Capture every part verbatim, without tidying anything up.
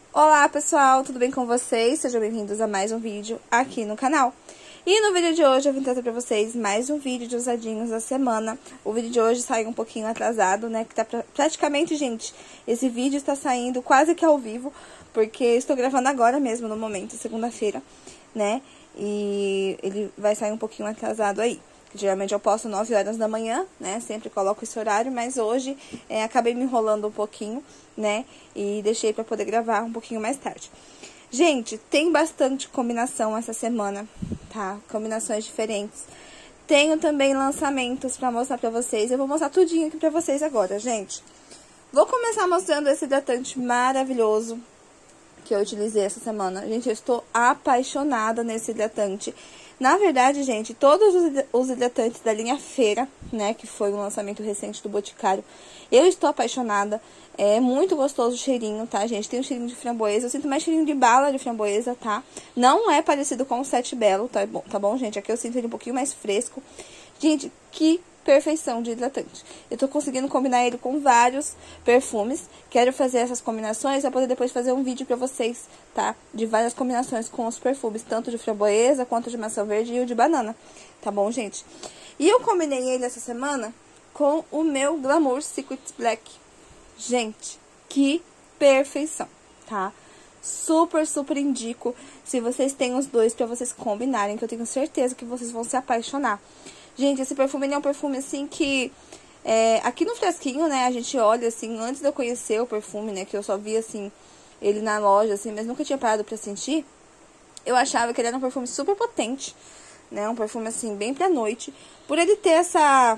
Olá pessoal, tudo bem com vocês? Sejam bem-vindos a mais um vídeo aqui no canal. E no vídeo de hoje eu vim trazer pra vocês mais um vídeo de usadinhos da semana. O vídeo de hoje saiu um pouquinho atrasado, né? Que tá pra... praticamente, gente, esse vídeo está saindo quase que ao vivo, porque estou gravando agora mesmo, no momento, segunda-feira, né? E ele vai sair um pouquinho atrasado aí. Geralmente eu posto nove horas da manhã, né? Sempre coloco esse horário, mas hoje é, acabei me enrolando um pouquinho, né? E deixei pra poder gravar um pouquinho mais tarde. Gente, tem bastante combinação essa semana, tá? Combinações diferentes. Tenho também lançamentos pra mostrar pra vocês. Eu vou mostrar tudinho aqui pra vocês agora, gente. Vou começar mostrando esse hidratante maravilhoso que eu utilizei essa semana. Gente, eu estou apaixonada nesse hidratante. Na verdade, gente, todos os hidratantes da linha Feira, né, que foi um lançamento recente do Boticário, eu estou apaixonada. É muito gostoso o cheirinho, tá, gente? Tem um cheirinho de framboesa, eu sinto mais cheirinho de bala de framboesa, tá? Não é parecido com o Sete Belo, tá bom, tá bom, gente? Aqui eu sinto ele um pouquinho mais fresco. Gente, que perfeição de hidratante. Eu tô conseguindo combinar ele com vários perfumes. Quero fazer essas combinações pra poder depois fazer um vídeo pra vocês, tá? De várias combinações com os perfumes, tanto de framboesa quanto de maçã verde e o de banana, tá bom, gente? E eu combinei ele essa semana com o meu Glamour Secret Black. Gente, que perfeição, tá? Super, super indico se vocês têm os dois pra vocês combinarem, que eu tenho certeza que vocês vão se apaixonar. Gente, esse perfume ele é um perfume assim que... É, aqui no frasquinho, né, a gente olha assim, antes de eu conhecer o perfume, né, que eu só vi assim, ele na loja, assim, mas nunca tinha parado pra sentir. Eu achava que ele era um perfume super potente, né, um perfume assim, bem pra noite. Por ele ter essa...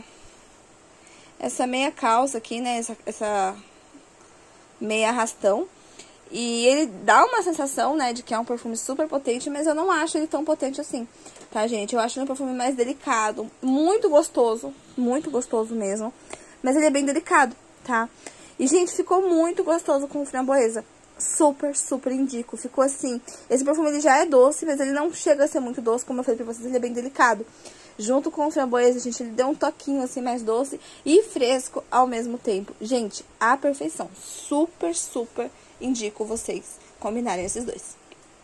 Essa meia calça aqui, né, essa... essa meia arrastão. E ele dá uma sensação, né, de que é um perfume super potente, mas eu não acho ele tão potente assim, tá, gente? Eu acho ele um perfume mais delicado, muito gostoso, muito gostoso mesmo, mas ele é bem delicado, tá? E, gente, ficou muito gostoso com framboesa, super, super indico. Ficou assim, esse perfume ele já é doce, mas ele não chega a ser muito doce, como eu falei pra vocês, ele é bem delicado. Junto com o framboesa, gente, ele deu um toquinho assim mais doce e fresco ao mesmo tempo. Gente, a perfeição, super, super indico vocês combinarem esses dois.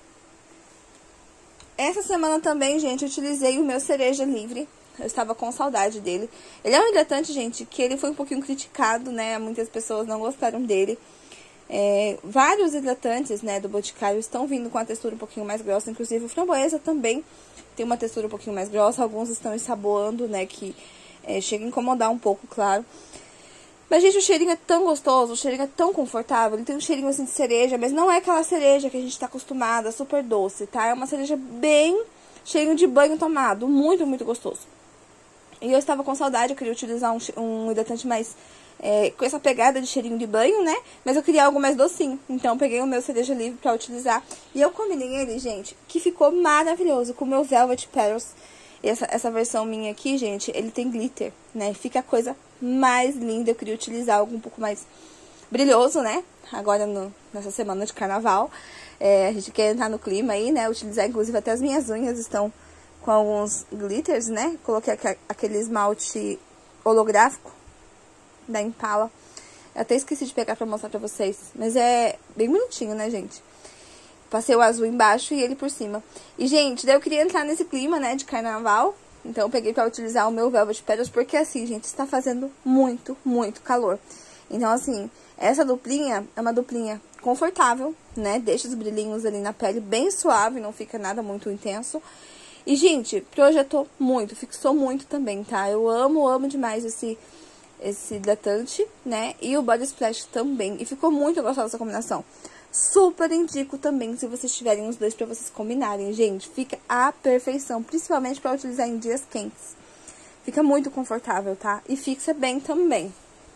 Essa semana também, gente, eu utilizei o meu Cereja Livre. Eu estava com saudade dele. Ele é um hidratante, gente, que ele foi um pouquinho criticado, né? Muitas pessoas não gostaram dele. É, vários hidratantes, né, do Boticário estão vindo com a textura um pouquinho mais grossa. Inclusive o framboesa também tem uma textura um pouquinho mais grossa. Alguns estão ensaboando, né, que é, chega a incomodar um pouco, claro. Mas, gente, o cheirinho é tão gostoso, o cheirinho é tão confortável. Ele tem um cheirinho, assim, de cereja, mas não é aquela cereja que a gente tá acostumada, super doce, tá? É uma cereja bem cheirinho de banho tomado, muito, muito gostoso. E eu estava com saudade, eu queria utilizar um, um hidratante mais... É, com essa pegada de cheirinho de banho, né? Mas eu queria algo mais docinho. Então, eu peguei o meu Cereja Livre pra utilizar. E eu combinei ele, gente, que ficou maravilhoso com o meu Velvet Petals. Essa, essa versão minha aqui, gente, ele tem glitter, né? Fica a coisa mais linda. Eu queria utilizar algo um pouco mais brilhoso, né? Agora, no, nessa semana de carnaval. É, a gente quer entrar no clima aí, né? Utilizar, inclusive, até as minhas unhas estão com alguns glitters, né? Coloquei aquele esmalte holográfico da Impala. Eu até esqueci de pegar pra mostrar pra vocês. Mas é bem bonitinho, né, gente? Passei o azul embaixo e ele por cima. E, gente, daí eu queria entrar nesse clima, né, de carnaval. Então eu peguei pra utilizar o meu Velvet Petals, porque assim, gente, está fazendo muito, muito calor. Então, assim, essa duplinha é uma duplinha confortável, né? Deixa os brilhinhos ali na pele bem suave, não fica nada muito intenso. E, gente, projetou muito, fixou muito também, tá? Eu amo, amo demais esse... esse hidratante, né, e o Body Splash também, e ficou muito gostosa essa combinação. Super indico também se vocês tiverem os dois pra vocês combinarem, gente, fica a perfeição, principalmente pra utilizar em dias quentes. Fica muito confortável, tá, e fixa bem também.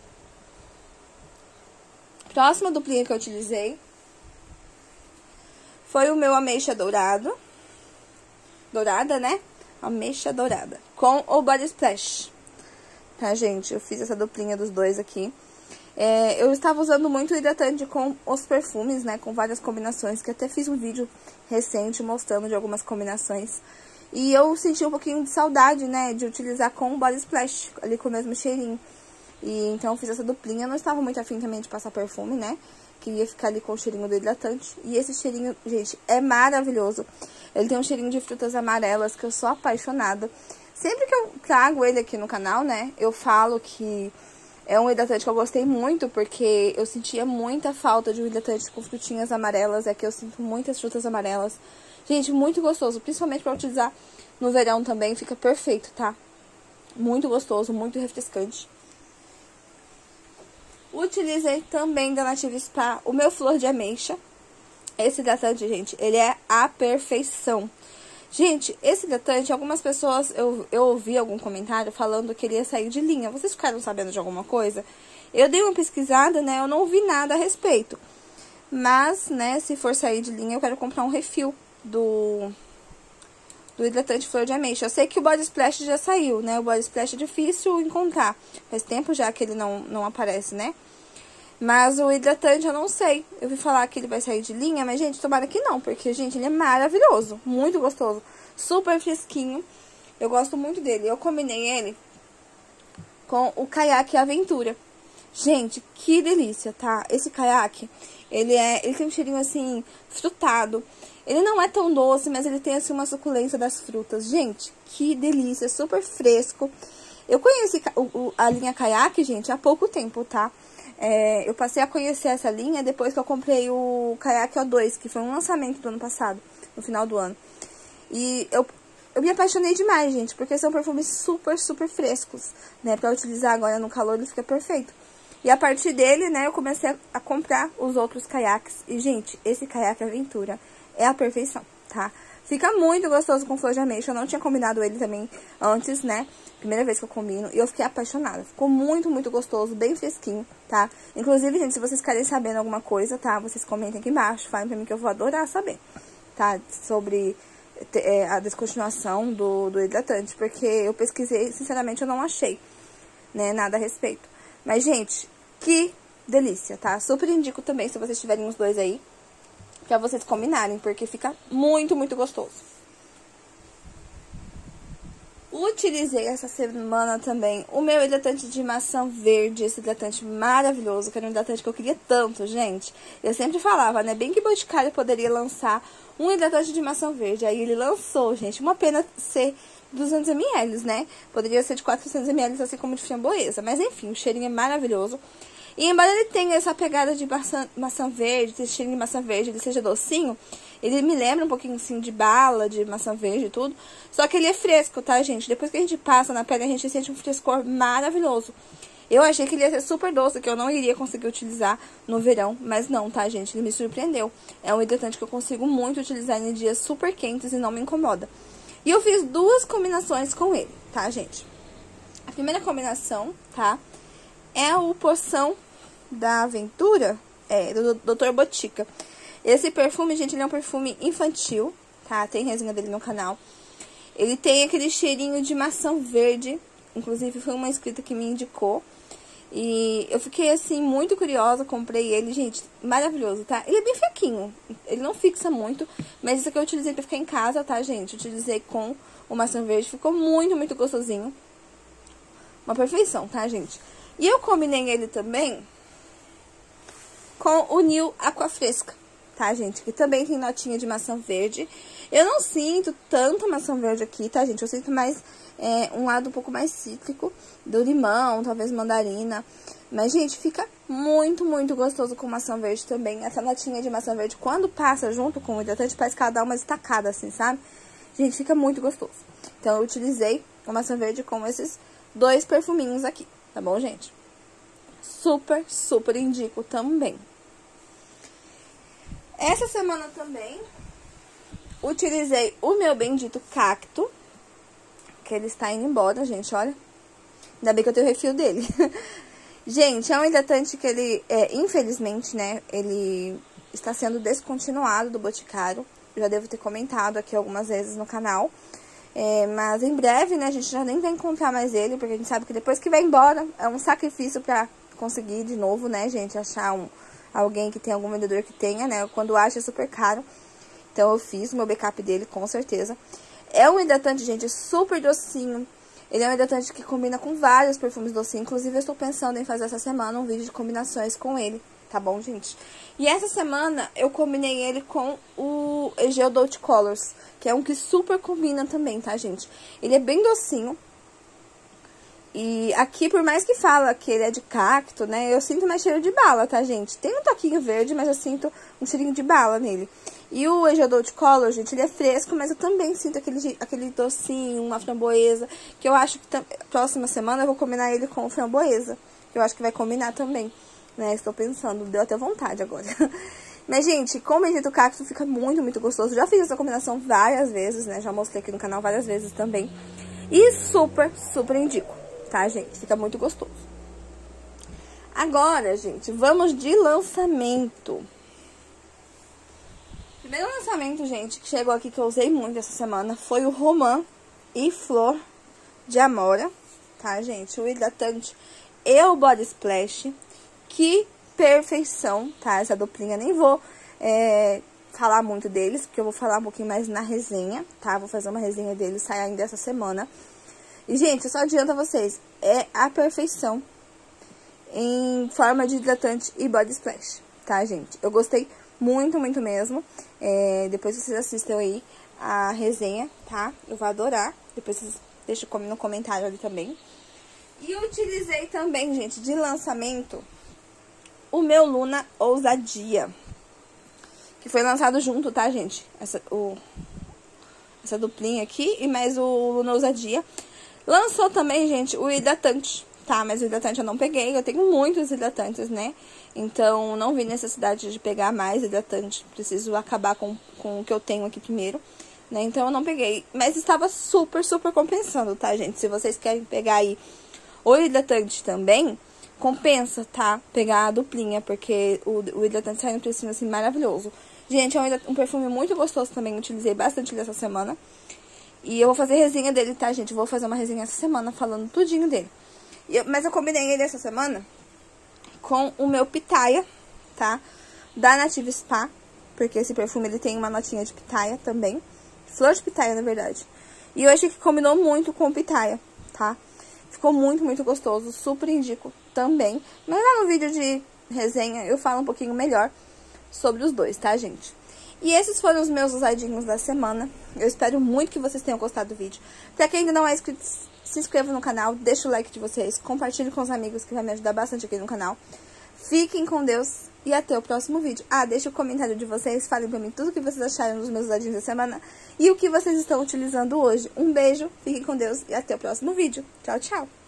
Próxima duplinha que eu utilizei foi o meu Ameixa Dourado, dourada, né, Ameixa Dourada, com o Body Splash. Tá, gente? Eu fiz essa duplinha dos dois aqui. É, eu estava usando muito hidratante com os perfumes, né? Com várias combinações, que até fiz um vídeo recente mostrando de algumas combinações. E eu senti um pouquinho de saudade, né? De utilizar com o Body Splash, ali com o mesmo cheirinho. E então eu fiz essa duplinha. Eu não estava muito afim também de passar perfume, né? queria ficar ali com o cheirinho do hidratante. E esse cheirinho, gente, é maravilhoso. Ele tem um cheirinho de frutas amarelas que eu sou apaixonada. Sempre que eu trago ele aqui no canal, né, eu falo que é um hidratante que eu gostei muito, porque eu sentia muita falta de um hidratante com frutinhas amarelas. É que eu sinto muitas frutas amarelas. Gente, muito gostoso, principalmente para utilizar no verão também, fica perfeito, tá? Muito gostoso, muito refrescante. Utilizei também da Nativa Spa o meu flor de ameixa. Esse hidratante, gente, ele é a perfeição. Gente, esse hidratante, algumas pessoas, eu, eu ouvi algum comentário falando que ele ia sair de linha. Vocês ficaram sabendo de alguma coisa? Eu dei uma pesquisada, né, eu não ouvi nada a respeito. Mas, né, se for sair de linha, eu quero comprar um refil do, do hidratante flor de ameixa. Eu sei que o Body Splash já saiu, né, o Body Splash é difícil encontrar. Faz tempo já que ele não, não aparece, né. Mas o hidratante eu não sei. Eu vi falar que ele vai sair de linha, mas, gente, tomara que não. Porque, gente, ele é maravilhoso. Muito gostoso. Super fresquinho. Eu gosto muito dele. Eu combinei ele com o Caiaque Aventura. Gente, que delícia, tá? Esse caiaque, ele, é, ele tem um cheirinho, assim, frutado. Ele não é tão doce, mas ele tem, assim, uma suculência das frutas. Gente, que delícia. Super fresco. Eu conheci a linha Caiaque, gente, há pouco tempo, tá? É, eu passei a conhecer essa linha depois que eu comprei o Caiaque O dois, que foi um lançamento do ano passado, no final do ano. E eu, eu me apaixonei demais, gente, porque são perfumes super, super frescos, né? Pra utilizar agora no calor, ele fica perfeito. E a partir dele, né, eu comecei a, a comprar os outros caiaques. E, gente, esse Caiaque Aventura é a perfeição, tá? Fica muito gostoso com flor de ameixa. Eu não tinha combinado ele também antes, né? Primeira vez que eu combino. E eu fiquei apaixonada. Ficou muito, muito gostoso. Bem fresquinho, tá? Inclusive, gente, se vocês querem saber alguma coisa, tá? Vocês comentem aqui embaixo. Falem pra mim que eu vou adorar saber, tá? Sobre é, a descontinuação do, do hidratante. Porque eu pesquisei, sinceramente, eu não achei, né? Nada a respeito. Mas, gente, que delícia, tá? Super indico também, se vocês tiverem os dois aí, pra vocês combinarem, porque fica muito, muito gostoso. Utilizei essa semana também o meu hidratante de maçã verde, esse hidratante maravilhoso, que era um hidratante que eu queria tanto, gente. Eu sempre falava, né, bem que o Boticário poderia lançar um hidratante de maçã verde, aí ele lançou, gente. Uma pena ser duzentos mililitros, né, poderia ser de quatrocentos mililitros, assim como de framboesa, mas enfim, o cheirinho é maravilhoso. E embora ele tenha essa pegada de maçã, maçã verde, esse cheirinho de maçã verde, ele seja docinho, ele me lembra um pouquinho, assim, de bala, de maçã verde e tudo. Só que ele é fresco, tá, gente? Depois que a gente passa na pele, a gente sente um frescor maravilhoso. Eu achei que ele ia ser super doce, que eu não iria conseguir utilizar no verão, mas não, tá, gente? Ele me surpreendeu. É um hidratante que eu consigo muito utilizar em dias super quentes e não me incomoda. E eu fiz duas combinações com ele, tá, gente? A primeira combinação, tá, é o Poção da Aventura, é, do doutor Botica. Esse perfume, gente, ele é um perfume infantil, tá? Tem resenha dele no canal. Ele tem aquele cheirinho de maçã verde, inclusive foi uma inscrita que me indicou. E eu fiquei, assim, muito curiosa, comprei ele, gente, maravilhoso, tá? Ele é bem fraquinho, ele não fixa muito, mas isso aqui eu utilizei pra ficar em casa, tá, gente? Utilizei com o maçã verde, ficou muito, muito gostosinho. Uma perfeição, tá, gente? E eu combinei ele também com o New Aquafresca, tá, gente? Que também tem notinha de maçã verde. Eu não sinto tanto maçã verde aqui, tá, gente? Eu sinto mais é, um lado um pouco mais cítrico do limão, talvez mandarina. Mas, gente, fica muito, muito gostoso com maçã verde também. Essa notinha de maçã verde, quando passa junto com o hidratante, parece que ela dá uma estacada, assim, sabe? Gente, fica muito gostoso. Então, eu utilizei o maçã verde com esses dois perfuminhos aqui, tá bom, gente? Super, super indico também. Essa semana também utilizei o meu bendito cacto, que ele está indo embora, gente, olha. Ainda bem que eu tenho o refil dele. Gente, é um hidratante que ele, é, infelizmente, né, ele está sendo descontinuado do Boticário. Eu já devo ter comentado aqui algumas vezes no canal. É, mas em breve, né, a gente já nem vai encontrar mais ele, porque a gente sabe que depois que vai embora, é um sacrifício pra conseguir de novo, né, gente, achar um... alguém que tem algum vendedor que tenha, né? Quando acha é super caro. Então eu fiz o meu backup dele, com certeza. É um hidratante, gente, super docinho. Ele é um hidratante que combina com vários perfumes docinhos. Inclusive eu estou pensando em fazer essa semana um vídeo de combinações com ele, tá bom, gente? E essa semana eu combinei ele com o Egeo Dolce Colors, que é um que super combina também, tá, gente? Ele é bem docinho. E aqui, por mais que fala que ele é de cacto, né, eu sinto mais cheiro de bala, tá, gente? Tem um toquinho verde, mas eu sinto um cheirinho de bala nele. E o Egeo Dolce Color, gente, ele é fresco, mas eu também sinto aquele, aquele docinho, uma framboesa, que eu acho que próxima semana eu vou combinar ele com framboesa, que eu acho que vai combinar também, né? Estou pensando, deu até vontade agora. Mas, gente, com o bendito cacto fica muito, muito gostoso. Já fiz essa combinação várias vezes, né? Já mostrei aqui no canal várias vezes também. E super, super indico. Tá, gente? Fica muito gostoso. Agora, gente, vamos de lançamento. O primeiro lançamento, gente, que chegou aqui, que eu usei muito essa semana, foi o Romã e Flor de Amora, tá, gente? O hidratante e o Body Splash. Que perfeição, tá? Essa duplinha, nem vou é, falar muito deles, porque eu vou falar um pouquinho mais na resenha, tá? Vou fazer uma resenha deles, sai ainda essa semana. E, gente, eu só adianto a vocês, é a perfeição em forma de hidratante e body splash, tá, gente? Eu gostei muito, muito mesmo. É, depois vocês assistam aí a resenha, tá? Eu vou adorar. Depois vocês deixam no comentário ali também. E eu utilizei também, gente, de lançamento, o meu Luna Ousadia, que foi lançado junto, tá, gente? Essa, o, essa duplinha aqui e mais o Luna Ousadia. Lançou também, gente, o hidratante, tá? Mas o hidratante eu não peguei, eu tenho muitos hidratantes, né? Então, não vi necessidade de pegar mais hidratante. Preciso acabar com, com o que eu tenho aqui primeiro, né? Então, eu não peguei. Mas estava super, super compensando, tá, gente? Se vocês querem pegar aí o hidratante também, compensa, tá? Pegar a duplinha, porque o, o hidratante sai um precinho, assim, maravilhoso. Gente, é um, um perfume muito gostoso também, utilizei bastante dessa semana. E eu vou fazer resenha dele, tá, gente? Vou fazer uma resenha essa semana falando tudinho dele. E eu, mas eu combinei ele essa semana com o meu Pitaia, tá? Da Native Spa, porque esse perfume ele tem uma notinha de pitaia também. Flor de pitaia, na verdade. E eu achei que combinou muito com o Pitaia, tá? Ficou muito, muito gostoso. Super indico também. Mas lá no vídeo de resenha eu falo um pouquinho melhor sobre os dois, tá, gente? E esses foram os meus usadinhos da semana. Eu espero muito que vocês tenham gostado do vídeo. Pra quem ainda não é inscrito, se inscreva no canal, deixa o like de vocês, compartilhe com os amigos, que vai me ajudar bastante aqui no canal. Fiquem com Deus e até o próximo vídeo. Ah, deixa o comentário de vocês, falem pra mim tudo o que vocês acharam dos meus usadinhos da semana e o que vocês estão utilizando hoje. Um beijo, fiquem com Deus e até o próximo vídeo. Tchau, tchau!